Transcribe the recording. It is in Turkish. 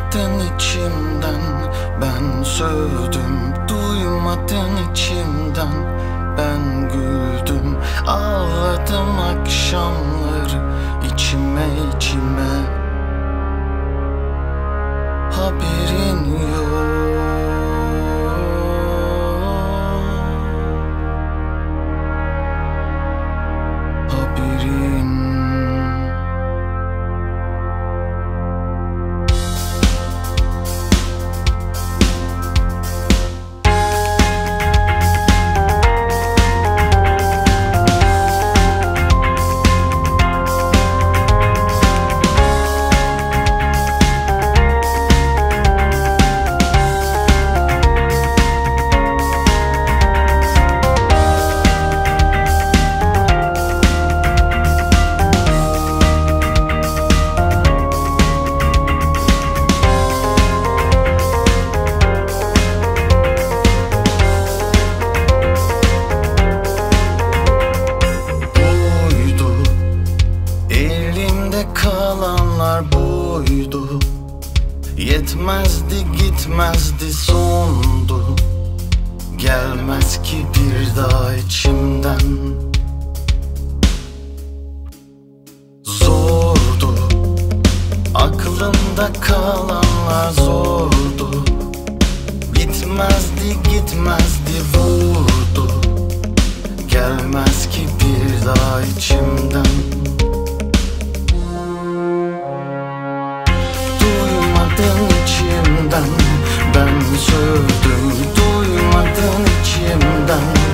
Duymadın içimden, ben sövdüm. Duymadın içimden, ben güldüm. Ağladım akşamları içime içime. Haberin yok. Haberin. Kalanlar buydu, yetmezdi gitmezdi sondu. Gelmez ki bir daha içimden. Zordu, aklımda kalanlar zordu. Bitmezdi gitmezdi vurdu. Gelmez ki bir daha içimden. İçimden ben sövdüm. Duymadın içimden,